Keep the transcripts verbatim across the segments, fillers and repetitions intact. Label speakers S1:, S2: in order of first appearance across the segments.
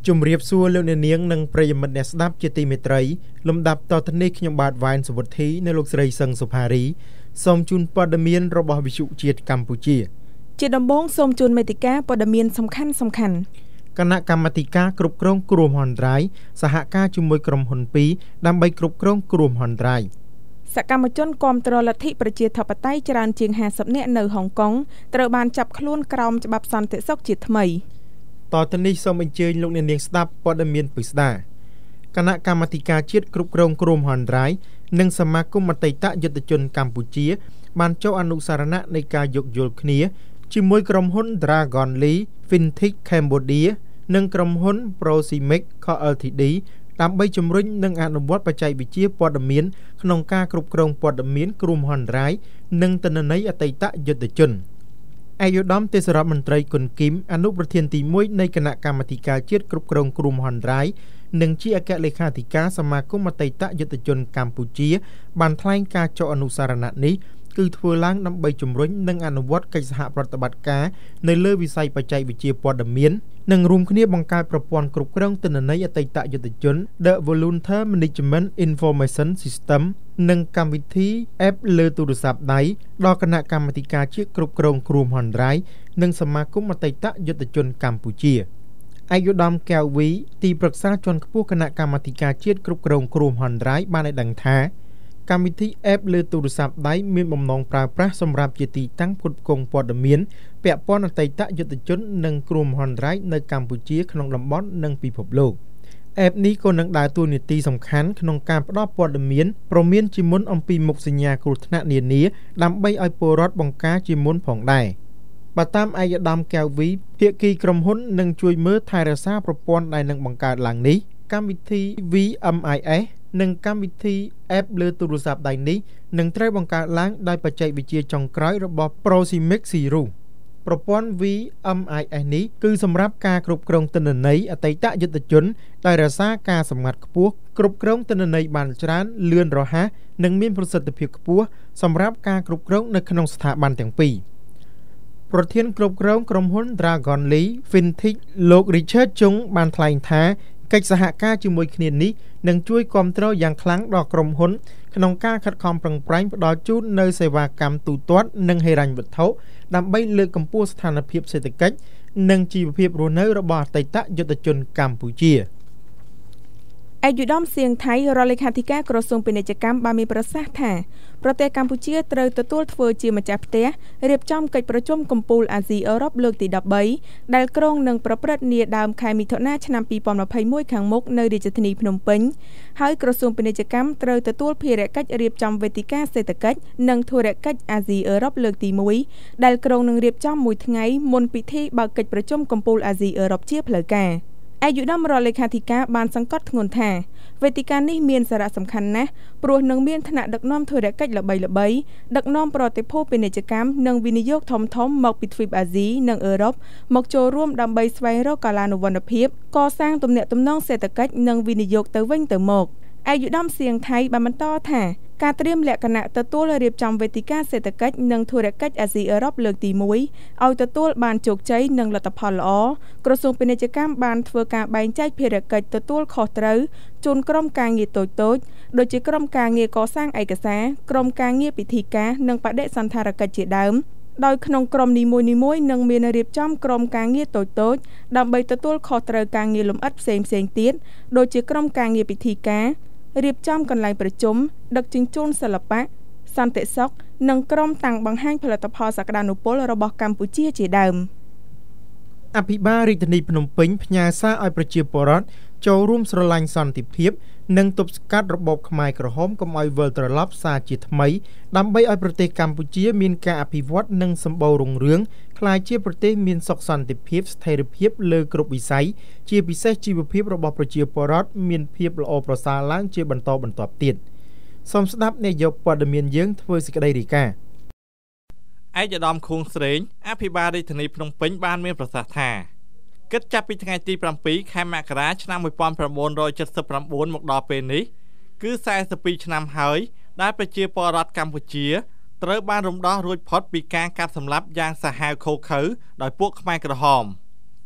S1: ជំរាបសួរលោកអ្នកនាងនិងប្រិយមិត្តអ្នកស្ដាប់ជាទីមេត្រីលំដាប់តទៅនេះខ្ញុំបាទវ៉ែនសុវត្ថិនៅលោកស្រីសឹងសុផារីសូមជូនព័ត៌មានរបស់វិទ្យុជាតិកម្ពុជា
S2: ជាដំបូងសូមជូនមេតិការព័ត៌មានសំខាន់សំខាន់
S1: គណៈកម្មាធិការគ្រប់គ្រងគ្រោះមហន្តរាយសហការជាមួយក្រុមហ៊ុនពីរដើម្បីគ្រប់គ្រងគ្រោះមហន្តរាយ
S2: សកម្មជនគាំទ្រលទ្ធិប្រជាធិបតេយ្យច្រើនជាងห้าสิบនាក់នៅហុងកុងត្រូវបានចាប់ខ្លួនក្រោមច្បាប់សន្តិសុខជាថ្មី
S1: តទៅនេះសូមអញ្ជើញលោកអ្នកនាងស្ដាប់ព័ត៌មានពិស្ដាគណៈកម្មាធិការជាតិគ្រប់គ្រងគ្រោះមហន្តរាយនិងសមាគមអតីតយុទ្ធជនកម្ពុជាបានចុះអនុសារណៈនៃការយោគយល់គ្នាជាមួយក្រុមហ៊ុន Dragon Lee Fintech Cambodia និងក្រុមហ៊ុន Proximic Co Ltd ដើម្បីជំរុញនិងអនុវត្តបច្ចេកវិទ្យាព័ត៌មានក្នុងការគ្រប់គ្រងព័ត៌មានគ្រោះមហន្តរាយនិងទិន្នន័យអតីតយុទ្ធជនអាយុដំទេសរដ្ឋមន្ត្រីគុនគីមអនុប្រធានទីមួយនៃគណៈកម្មាធិការជាតិគ្រប់គ្រងគ្រោះមហន្តរាយនិងជាអគ្គលេខាធិការសមាគមអតីតយុទ្ធជនកម្ពុជាបានថ្លែងការចុះអនុសារណៈនេះគឺធ្វើឡើងដើម្បីជំរុញនិងអនុវត្តកិច្ចសហប្រតិបត្តិការនៅលើវិស័យបច្ចេកវិទ្យាព័ត៌មាននិងរួមគ្នាបង្កើតប្រព័ន្ធគ្រប់គ្រងទិន្នន័យអតីតយុទ្ធជន The Volunteer Management Information System និងកម្មវិធី App លើទូរស័ព្ទដៃដល់គណៈកម្មាធិការជាតិគ្រប់គ្រងគ្រោះមហន្តរាយនិងសមាគមអតីតយុទ្ធជនកម្ពុជាអាយុដំកែវវីទីប្រឹក្សាជាន់ខ្ពស់គណៈកម្មាធិការជាតិគ្រប់គ្រងគ្រោះមហន្តរាយបានឲ្យដឹងថាកម្មវិធី App លើទូរស័ព្ទដៃមានបំណងប្រើប្រាស់សម្រាប់ជាទីតាំងផ្គត់ផ្គង់ព័ត៌មានពាក់ព័ន្ធអតីតយុទ្ធជននិងគ្រោះមហន្តរាយនៅកម្ពុជាក្នុងតំបន់និងពិភពលោក App នេះក៏នឹងដើរតួនាទីសំខាន់ក្នុងការផ្តល់ព័ត៌មានព្រមានជាមុនអំពីមុខសញ្ញាគ្រោះថ្នាក់នានាដើម្បីឲ្យពលរដ្ឋបង្ការជាមុនផងដែរបើតាមអាយដាមកែវវីភាគីក្រុមហ៊ុននឹងជួយមើលថែរក្សាប្រព័ន្ធដែលនឹងបង្កើតឡើងនេះកម្មវិធី វី អេម អាយ អេស និងកម្មវិធី App លើទូរស័ព្ទដៃនេះនឹងត្រូវបង្កើតឡើងដោយបច្ចេកវិទ្យាចុងក្រោយរបស់ Proximic Sirus ប្រព័ន្ធ វី អេម អាយ អេស នេះគឺសម្រាប់ការគ្រប់គ្រងទិន្នន័យអតីតយុទ្ធជនដោយរក្សាការសម្ងាត់ខ្ពស់គ្រប់គ្រងទិន្នន័យបានច្រើនលឿនរហ័សនិងមានប្រសិទ្ធភាពខ្ពស់សម្រាប់ការគ្រប់គ្រងនៅក្នុងស្ថាប័នទាំងពីរប្រធានគ្រប់គ្រងក្រុមហ៊ុន Dragon Lee Fintech លោក Richard Chung បានថ្លែងថាកិច្ចសហការជាមួយគ្នានេះនឹងជួយគាំទ្រយ៉ាងខ្លាំងដល់ក្រុមហ៊ុនក្នុងការខិតខំប្រឹងប្រែងផ្តល់ជូននូវសេវាកម្មទូទាត់និងហិរញ្ញវត្ថុដើម្បីលើកកម្ពស់ស្ថានភាពសេដ្ឋកិច្ចនិងជីវភាពរស់នៅរបស់អតីតយុទ្ធជនកម្ពុជា
S2: អាយុដំសៀងថៃរដ្ឋលេខាធិការក្រសួងពាណិជ្ជកម្មបានមានប្រសាសន៍ថាប្រទេសកម្ពុជាត្រូវទទួលធ្វើជាម្ចាស់ផ្ទះរៀបចំកិច្ចប្រជុំកំពូលអាស៊ីអឺរ៉ុបលើកទីដប់បីដែលក្រុងនឹងប្រព្រឹត្តនាដើមខែមិថុនាឆ្នាំពីរពាន់ម្ភៃមួយខាងមុខនៅរាជធានីភ្នំពេញហើយក្រសួងពាណិជ្ជកម្មត្រូវទទួលភារកិច្ចរៀបចំវេទិកាសេដ្ឋកិច្ចនិងធុរកិច្ចអាស៊ីអឺរ៉ុបលើកទីមួយដែលក្រុងនឹងរៀបចំមួយថ្ងៃមុនពិធីបើកកិច្ចប្រជុំកំពូលអាស៊ីអឺរ៉ុបជាផ្លូវការអាយុដំរដ្ឋលេខាធិការបានសង្កត់ធ្ងន់ថាវេទិកានេះមានសារៈសំខាន់ណាស់ព្រោះនឹងមានថ្នាក់ដឹកនាំធុរកិច្ចល្បីៗដឹកនាំប្រតិភូពាណិជ្ជកម្មនិងវិនិយោគធំៗមកពីទ្វីបអាស៊ីនិងអឺរ៉ុបមកចូលរួមដើម្បីស្វែងរកកាលានុវណ្ណភាពកសាងទំនាក់ទំនងសេដ្ឋកិច្ចនិងវិនិយោគទៅវិញទៅមកអាយុដំសៀងថៃបានបន្តថាការត្រៀមលក្ខណៈទទួលរៀបចំវេទិកាសេដ្ឋកិច្ចនិងធុរកិច្ចអាស៊ីអឺរ៉ុបលើកទីមួយឲ្យទទួលបានជោគជ័យនិងលទ្ធផលល្អក្រសួងពាណិជ្ជកម្មបានធ្វើការបែងចែកភារកិច្ចទទួលខុសត្រូវជូនក្រុមការងារតូចៗដូចជាក្រុមការងារកសាងឯកសារក្រុមការងារពិធីការនិងបដិសណ្ឋារកិច្ចជាដើមដោយក្នុងក្រុមនីមួយៗនឹងមានរៀបចំក្រុមការងារតូចៗដើម្បីទទួលខុសត្រូវការងារលម្អិតផ្សេងៗទៀតដូចជាក្រុមការងារពិធីការរៀបចំកន្លែងប្រជុំដឹកជញ្ជូនសិល្បៈសន្តិសុខនិងក្រុមតាំងបង្ហាញផលិតផលសក្តានុពលរបស់កម្ពុជាជាដើម
S1: អភិបាលរាជធានីភ្នំពេញផ្ញើសារឲ្យប្រជាពលរដ្ឋចូលរួមស្រឡាញ់សន្តិភាពនិងទប់ស្កាត់របបខ្មែរក្រហមកុំឲ្យវិលត្រឡប់សារជាថ្មីដើម្បីឲ្យប្រទេសកម្ពុជាមានការអភិវឌ្ឍនិងសម្បូររុងរឿងក្លាយជាប្រទេសមានសុខសន្តិភាពស្ថិរភាពលើគ្រប់វិស័យជាពិសេសជីវភាពរបស់ប្រជាពលរដ្ឋមានភាពល្អប្រសើរឡើងជាបន្តបន្ទាប់ទៀតសូមស្ដាប់នាយកព័ត៌មានយើងធ្វើសេចក្តីរាយការណ៍
S3: ឯកឧត្តមខួងស្រេងអភិបាលរាជធានីភ្នំពេញបានមានប្រសាសន៍ថាគិតចាប់ពីថ្ងៃទីប្រាំពីរខែមករាឆ្នាំmột nghìn chín trăm bảy mươi chínមកដល់ពេលនេះគឺសែសិបពីរឆ្នាំហើយដែលប្រជាពលរដ្ឋកម្ពុជាត្រូវបានរំដោះរួចផុតពីការកាប់សម្លាប់យ៉ាងសាហាវឃោរឃៅដោយពួកខ្មែរក្រហម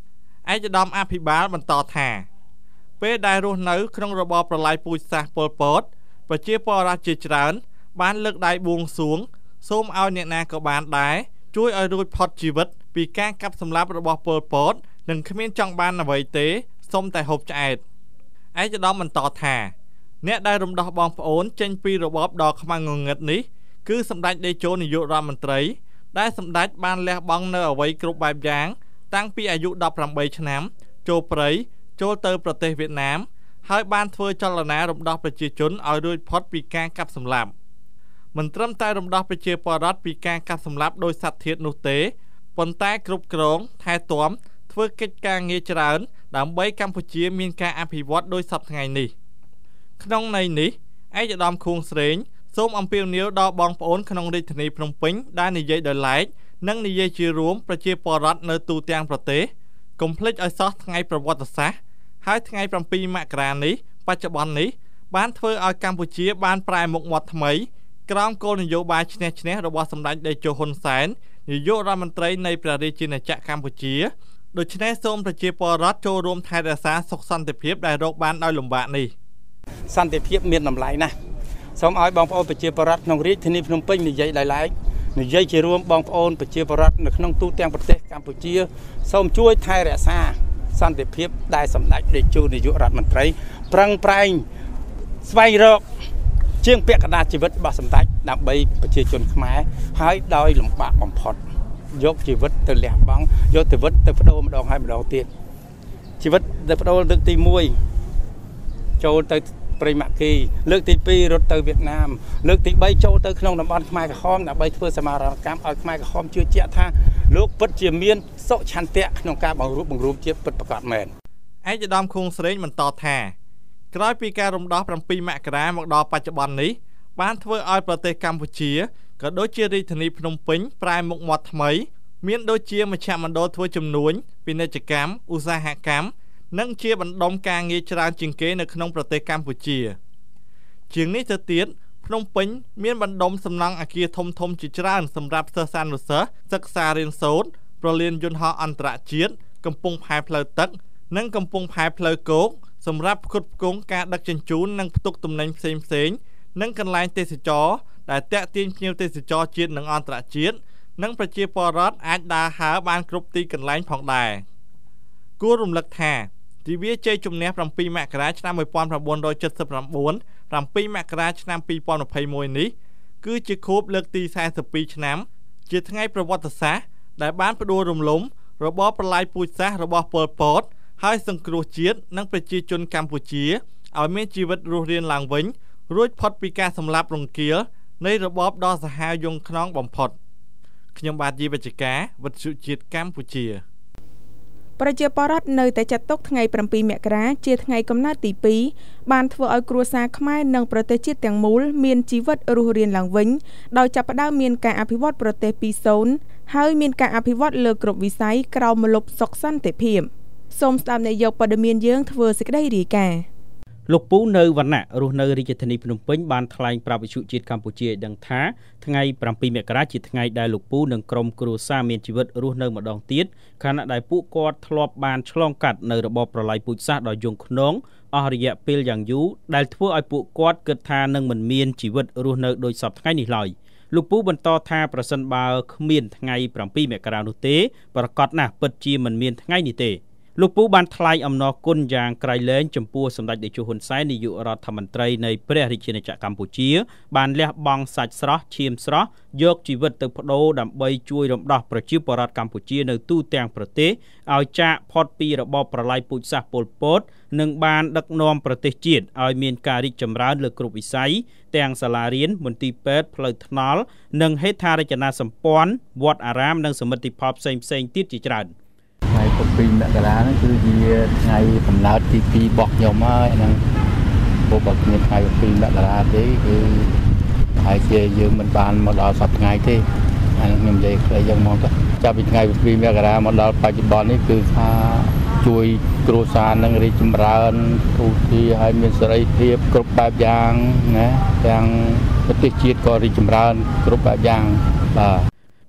S3: ឯកឧត្តមអភិបាលបន្តថាពេលដែលរស់នៅក្នុងរបបប្រល័យពូជសាសន៍ប៉ុលពតប្រជាពលរដ្ឋជាច្រើនបានលើកដៃបួងសួងសូមឲ្យអ្នកណាក៏បានដែរជួយឲ្យរួចផុតជីវិតពីការកាប់សម្លាប់របស់ប៉ុលពតនិងគ្មានចង់បានអ្វីទេសូមតែហូបឆ្អែតឯកឧត្តមបន្តថាអ្នកដែលរំដោះបងប្អូនចេញពីរបបដ៏ខ្មាំងងងឹតនេះគឺសម្ដេចតេជោនាយករដ្ឋមន្ត្រីដែលសម្ដេចបានលះបង់នៅអ្វីគ្រប់បែបយ៉ាងតាំងពីអាយុដប់ប្រាំបីឆ្នាំចូលព្រៃចូលទៅប្រទេសវៀតណាមហើយបានធ្វើចលនារំដោះប្រជាជនឲ្យរួចផុតពីការកាប់សម្លាប់មិនត្រឹមតែរំដោះប្រជាពលរដ្ឋពីការកាប់សម្លាប់ដោយសត្វធាតុនោះទេប៉ុន្តែគ្រប់គ្រងថែទាំធ្វើកិច្ចការងារច្រើនដើម្បីកម្ពុជាមានការអភិវឌ្ឍដោយសពថ្ងៃនេះក្នុងន័យនេះឯកឧត្តមខួងស្រេងសូមអំពាវនាវដល់បងប្អូនក្នុងរាជធានីភ្នំពេញដែលនិយាយដោយឡែកនិងនិយាយជារួមប្រជាពលរដ្ឋនៅទូទាំងប្រទេសកុំភ្លេចឲ្យសោះថ្ងៃប្រវត្តិសាស្ត្រហើយថ្ងៃប្រាំពីរមករានេះបច្ចុប្បន្ននេះបានធ្វើឲ្យកម្ពុជាបានប្រែមុខមាត់ថ្មីក្រោមគោលនយោបាយឈ្នះឈ្នះរបស់សម្ដេចតេជោហ៊ុនសែននាយករដ្ឋមន្ត្រីនៃព្រះរាជាណាចក្រកម្ពុជាដូច្នេះសូមប្រជាពលរដ្ឋចូលរួមថែរក្សាសុខសន្តិភាពដែលរកបានដោយលំបាកនេះ
S4: សន្តិភាពមានតម្លៃណាស់សូមឲ្យបងប្អូនប្រជាពលរដ្ឋក្នុងរាជធានីភ្នំពេញនិយាយដោយឡែកនិយាយជារួមបងប្អូនប្រជាពលរដ្ឋនៅក្នុងទូទាំងប្រទេសកម្ពុជាសូមជួយថែរក្សាសន្តិភាពដែលសម្ដេចតេជោនាយករដ្ឋមន្ត្រីប្រឹងប្រែងស្វែងរកជាងពាក់កណ្ដាលជីវិតរបស់សម្ដេចដើម្បីប្រជាជនខ្មែរហើយដោយលំបាកបំផុតយកជីវិតទៅលះបង់យកជីវិតទៅបដូរម្ដងហើយម្ដងទៀតជីវិតទៅបដូរលើកទីមួយចូលទៅព្រៃម៉ាគីលើកទីពីររត់ទៅវៀតណាមលើកទីបីចូលទៅក្នុងតំបន់ខ្មែរក្រហមដើម្បីធ្វើសមារណកម្មឲ្យខ្មែរក្រហមជឿជាក់ថាលោកពិតជាមានសុឆន្ទៈក្នុងការបង្រួបបង្រួមជាពិតប្រាកដមែន
S3: ឯកឧត្តមខួងស្រេងបន្តថាក្រោយពីការរំដោះប្រាំពីរមករាមកដល់បច្ចុប្បន្ននេះបានធ្វើឲ្យប្រទេសកម្ពុជាក៏ដូចជារាជធានីភ្នំពេញប្រែមុខមាត់ថ្មីមានដូចជាមជ្ឈមណ្ឌលធ្វើជំនួញពាណិជ្ជកម្មឧស្សាហកម្មនិងជាបណ្ដុំការងារច្រើនជាងគេនៅក្នុងប្រទេសកម្ពុជាជាងនេះទៅទៀតភ្នំពេញមានបណ្ដុំសំណង់អគារធំធំជាច្រើនសម្រាប់សិស្សានុសិស្សសិក្សារៀនសូត្រប្រលានយន្តហោះអន្តរជាតិកំពង់ផែផ្លូវទឹកនិងកំពង់ផែផ្លូវគោកសម្រាប់ផ្គត់ផ្គង់ការដឹកជញ្ជូននិងផ្ទុកទំនិញផ្សេងផ្សេងនិងកន្លែងទេសចរដែលតាក់ទាញភ្ញៀវទេសចរជាតិនិងអន្តរជាតិនិងប្រជាពលរដ្ឋអាចដើរហើរបានគ្រប់ទីកន្លែងផងដែរគួររំលឹកថាទិវាជ័យជំនះប្រាំពីរមករាឆ្នាំmột nghìn chín trăm七mươi chín ប្រាំពីរមករាឆ្នាំពីរពាន់ยี่สิบเอ็ดនេះគឺជាខួបលើកទីសែនសិបពីរឆ្នាំជាថ្ងៃប្រវត្តិសាស្ត្រដែលបានផ្ដួលរំលំរបបប្រល័យពូជសាសន៍របស់ប៉ុលពតហើយសង្គ្រោះជាតិនិងប្រជាជនកម្ពុជាឲ្យមានជីវិតរស់រានឡើងវិញរួចផុតពីការសម្លាប់រង្គាលនៃរបបដ៏សាហាវយង់ឃ្នងបំផុតខ្ញុំបាទជីវជកាវិទ្យុជាតិកម្ពុជា
S2: ប្រជាពលរដ្ឋនៅតែចាត់ទុកថ្ងៃប្រាំពីរមករាជាថ្ងៃកំណើតទីពីរបានធ្វើឲ្យគ្រួសារខ្មែរនិងប្រទេសជាតិទាំងមូលមានជីវិតរស់រានឡើងវិញដោយចាប់ផ្ដើមមានការអភិវឌ្ឍប្រទេសពីសូន្យហើយមានការអភិវឌ្ឍលើគ្រប់វិស័យក្រោមម្លប់សុខសន្តិភាពសូមស្ដាប់នាយកព័ត៌មានយើងធ្វើសេចក្តីរាយការណ៍
S5: លោកពូនៅវណ្ណៈរស់នៅរាជធានីភ្នំពេញបានថ្លែងប្រាប់វិទ្យុជាតិកម្ពុជាឲ្យដឹងថាថ្ងៃប្រាំពីរមករាជាថ្ងៃដែលលោកពូនិងក្រុមគ្រួសារមានជីវិតរស់នៅម្ដងទៀតខណៈដែលពួកគាត់ធ្លាប់បានឆ្លងកាត់នៅរបបប្រល័យពូជសាសន៍ដ៏យង់ឃ្នងអស់រយៈពេលយ៉ាងយូរដែលធ្វើឲ្យពួកគាត់គិតថានឹងមិនមានជីវិតរស់នៅដូចសពថ្ងៃនេះឡើយលោកពូបន្តថាប្រសិនបើគ្មានថ្ងៃប្រាំពីរមករានោះទេប្រកាសណាស់ពិតជាមិនមានថ្ងៃនេះទេលោកពូបានថ្លែងអំណរគុណយ៉ាងក្រៃលែងចំពោះសម្ដេចតេជោហ៊ុនសែននាយករដ្ឋមន្ត្រីនៃព្រះរាជាណាចក្រកម្ពុជាបានលះបង់សាច់ស្រស់ឈាមស្រស់យកជីវិតទៅបដូរដើម្បីជួយរំដោះប្រជាពលរដ្ឋកម្ពុជានៅទូទាំងប្រទេសឲ្យចាកផុតពីរបបប្រល័យពូជសាសន៍ប៉ុលពតនិងបានដឹកនាំប្រទេសជាតិឲ្យមានការរីកចម្រើនលើគ្រប់វិស័យទាំងសាលារៀនមន្ទីរពេទ្យផ្លូវថ្នល់និងហេដ្ឋារចនាសម្ព័ន្ធវត្តអារាមនិងសមិទ្ធផលផ្សេងផ្សេងទៀតជាច្រើន
S6: ថ្ងៃប្រាំពីរមករាហ្នឹងគឺជាថ្ងៃកំណើតទីពីររបស់ខ្ញុំហើយហ្នឹងពួកបើគ្មានថ្ងៃប្រាំពីរមករាទេគឺហើយជាយើងមិនបានមកដល់សប្តាហ៍ថ្ងៃទេអានេះខ្ញុំនិយាយខ្លីយ៉ាងមកទៅចាប់ពីថ្ងៃប្រាំពីរមករាមកដល់បច្ចុប្បន្ននេះគឺថាជួយគ្រួសារនឹងរីកចម្រើនទូទីឲ្យមានសេរីភាពគ្រប់បែបយ៉ាងណាទាំងប្រទេសជាតិក៏រីកចម្រើនគ្រប់បែបយ៉ាងបាទ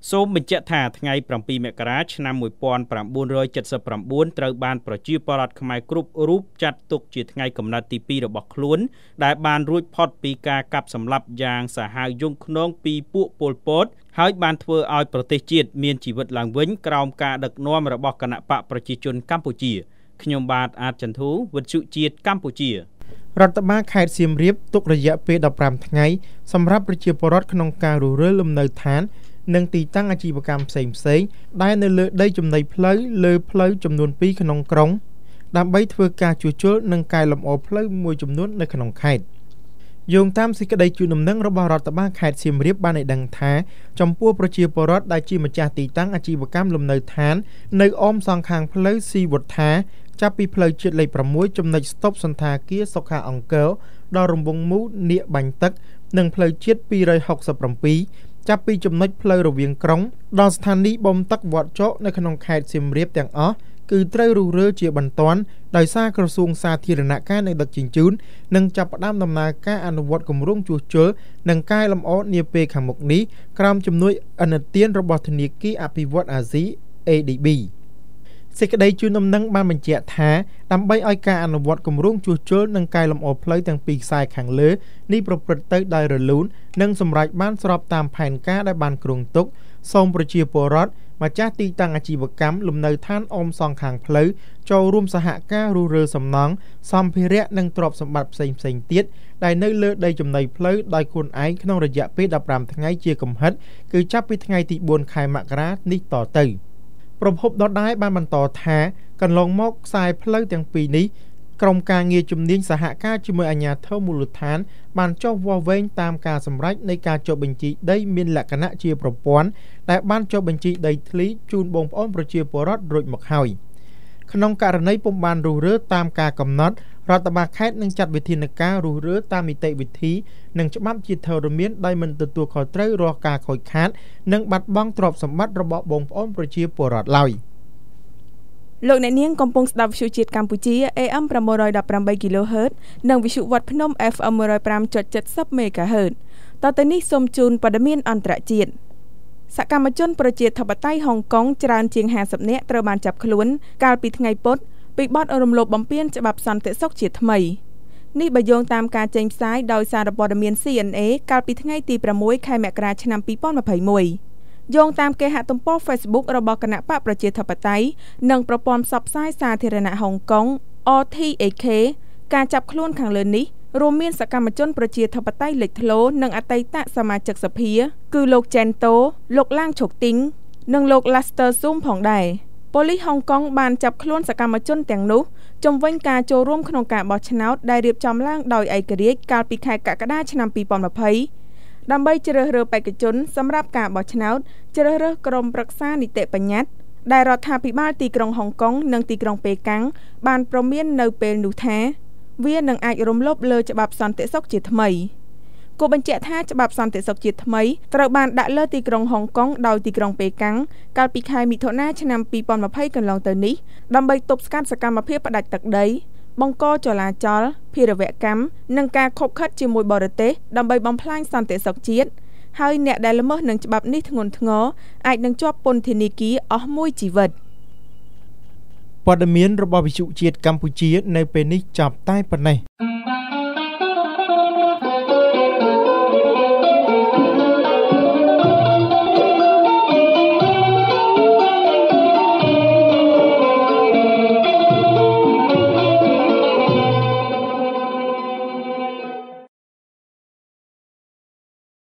S5: សូមបញ្ជាក់ថាថ្ងៃប្រាំពីរមករាឆ្នាំmột nghìn chín trăm bảy mươi chínត្រូវបានប្រជាពលរដ្ឋខ្មែរគ្រប់រូបចាត់ទុកជាថ្ងៃកំណើតទីពីររបស់ខ្លួនដែលបានរួចផុតពីការកាប់សម្លាប់យ៉ាងសាហាវយង់ឃ្នងពីពួកប៉ុលពតហើយបានធ្វើឲ្យប្រទេសជាតិមានជីវិតឡើងវិញក្រោមការដឹកនាំរបស់គណៈបកប្រជាជនកម្ពុជាខ្ញុំបាទអាតចន្ទធូវិទ្យុជាតិកម្ពុជា
S1: រដ្ឋបាលខេត្តសៀមរាបទុករយៈពេលដប់ប្រាំថ្ងៃសម្រាប់ប្រជាពលរដ្ឋក្នុងការរុះរើលំនៅឋាននិងទីតាំងអាជីវកម្មផ្សេងៗដែលនៅលើដីចំណីផ្លូវលើផ្លូវចំនួនពីរក្នុងក្រុងដើម្បីធ្វើការជួសជុលនិងកែលម្អផ្លូវមួយចំនួននៅក្នុងខេត្តយោងតាមសេចក្តីជូនដំណឹងរបស់រដ្ឋបាលខេត្តសៀមរាបបានឲ្យដឹងថាចំពោះប្រជាពលរដ្ឋដែលជាម្ចាស់ទីតាំងអាជីវកម្មលំនៅឋាននៅអមសងខាងផ្លូវស៊ីវុធាចាប់ពីផ្លូវជាតិលេខ៦ចំណុចស្តុបសន្តាគារសុខាអង្គរដល់រង្វង់មូលនៀកបាញ់ទឹកនិងផ្លូវជាតិពីរហុកសិប៧ចាប់ពីចំណុចផ្លូវរវាងក្រុងដល់ស្ថានីយ៍បូមទឹកវត្តចកនៅក្នុងខេត្តសៀមរាបទាំងអស់គឺត្រូវរុះរើជាបន្ទាន់ដោយសារក្រសួងសាធារណការនិងដឹកជញ្ជូននឹងចាប់ផ្ដើមដំណើរការអនុវត្តគម្រោងជួសជុលនិងកែលម្អនាពេលខាងមុខនេះក្រោមជំនួយឥណទានរបស់ធនាគារអភិវឌ្ឍន៍អាស៊ី A D B សេចក្តីជូនដំណឹងបានបញ្ជាក់ថាដើម្បីឲ្យការអនុវត្តគម្រោងជួសជុលនិងកែលម្អផ្លូវទាំងពីរខ្សែខាងលើនេះប្រព្រឹត្តទៅដោយរលូននិងសម្រេចបានស្របតាមផែនការដែលបានគ្រោងទុកសូមប្រជាពលរដ្ឋម្ចាស់ទីតាំងអាជីវកម្មលំនៅឋានអមសងខាងផ្លូវចូលរួមសហការរុះរើសំណង់សម្ភារៈនិងទ្រព្យសម្បត្តិផ្សេងផ្សេងទៀតដែលនៅលើដីចំណីផ្លូវដោយខ្លួនឯងក្នុងរយៈពេលដប់ប្រាំថ្ងៃជាកំហិតគឺចាប់ពីថ្ងៃទីបួនខែមករានេះតទៅប្រភពដដែលបានបន្តថាកន្លងមកខ្សែផ្លូវទាំងពីរនេះក្រុមការងារជំនាញសហការជាមួយអាជ្ញាធរមូលដ្ឋានបានចុះវាស់វែងតាមការសម្រេចនៃការចុះបញ្ជីដីមានលក្ខណៈជាប្រព័ន្ធដែលបានចុះបញ្ជីដីធ្លីជូនបងប្អូនប្រជាពលរដ្ឋរួចមកហើយក្នុងករណីពុំបានរុះរើតាមការកំណត់រដ្ឋបាលខេត្តនឹងចាត់វិធានការរុះរើតាមនីតិវិធីនិងច្បាប់ជាធរមានដោយមិនទទួលខុសត្រូវរាល់ការខូចខាតនិងបាត់បង់ទ្រព្យសម្បត្តិរបស់បងប្អូនប្រជាពលរដ្ឋឡើយ
S2: លោកអ្នកនាងកំពុងស្ដាប់វិទ្យុជាតិកម្ពុជា A M ប្រាំមួយដប់ប្រាំបី kHz និងវិទ្យុវត្តភ្នំ F M មួយរយប្រាំចុចเจ็ดสิบ MHz តទៅនេះសូមជូនព័ត៌មានអន្តរជាតិសកម្មជនប្រជាធិបតេយ្យហុងកុងច្រើនជាងห้าสิบនាក់ត្រូវបានចាប់ខ្លួនកាលពីថ្ងៃពុធពីបទរំលោភបំពានច្បាប់សន្តិសុខជាថ្មីនេះបើយោងតាមការចេញផ្សាយដោយសារព័ត៌មាន C N A កាលពីថ្ងៃទីប្រាំមួយខែមករាឆ្នាំពីរពាន់ម្ភៃមួយយោងតាមគេហទំព័រ Facebook របស់គណៈបកប្រជាធិបតេយ្យនិងប្រព័ន្ធផ្សព្វផ្សាយសាធារណៈហុងកុង R T A K ការចាប់ខ្លួនខាងលើនេះរួមមានសកម្មជនប្រជាធិបតេយ្យលេចធ្លោនិងអតីតសមាជិកសភាគឺលោក Chento លោកឡាងឈុកទីងនិងលោក Laster Zoom ផងដែរប៉ូលីសហុងកុងបានចាប់ខ្លួនសកម្មជនទាំងនោះជំវិញការចូលរួមក្នុងការបោះឆ្នោតដែលរៀបចំឡើងដោយឯករាជ្យកាលពីខែកក្កដាឆ្នាំពីរពាន់ម្ភៃដើម្បីជ្រើសរើសបេក្ខជនសម្រាប់ការបោះឆ្នោតជ្រើសរើសក្រុមប្រឹក្សានីតិបញ្ញត្តិដែលរដ្ឋាភិបាលទីក្រុងហុងកុងនិងទីក្រុងប៉េកាំងបានព្រមាននៅពេលនោះថាវានឹងអាចរំលោភលើច្បាប់សន្តិសុខជាថ្មីគូបញ្ជាក់ថាច្បាប់សន្តិសុខជាថ្មីត្រូវបានដាក់លើទីក្រុងហុងកុងដោយទីក្រុងប៉េកាំងកាលពីខែមិថុនាឆ្នាំពីរពាន់ម្ភៃកន្លងទៅនេះដើម្បីទប់ស្កាត់សកម្មភាពផ្ដាច់ទឹកដីបង្កចលាចលភារវកម្មនិងការខົບខិតជាមួយបរទេសដើម្បីបំផ្លាញសន្តិសុខជាតិហើយអ្នកដែលល្មើសនឹងច្បាប់នេះធ្ងន់ធ្ងរអាចនឹងជាប់ពន្ធនាគារអស់មួយជីវិត
S1: ព័ត៌មានរបស់វិទ្យុជាតិកម្ពុជានៅពេលនេះចប់តែប៉ុណ្ណេះ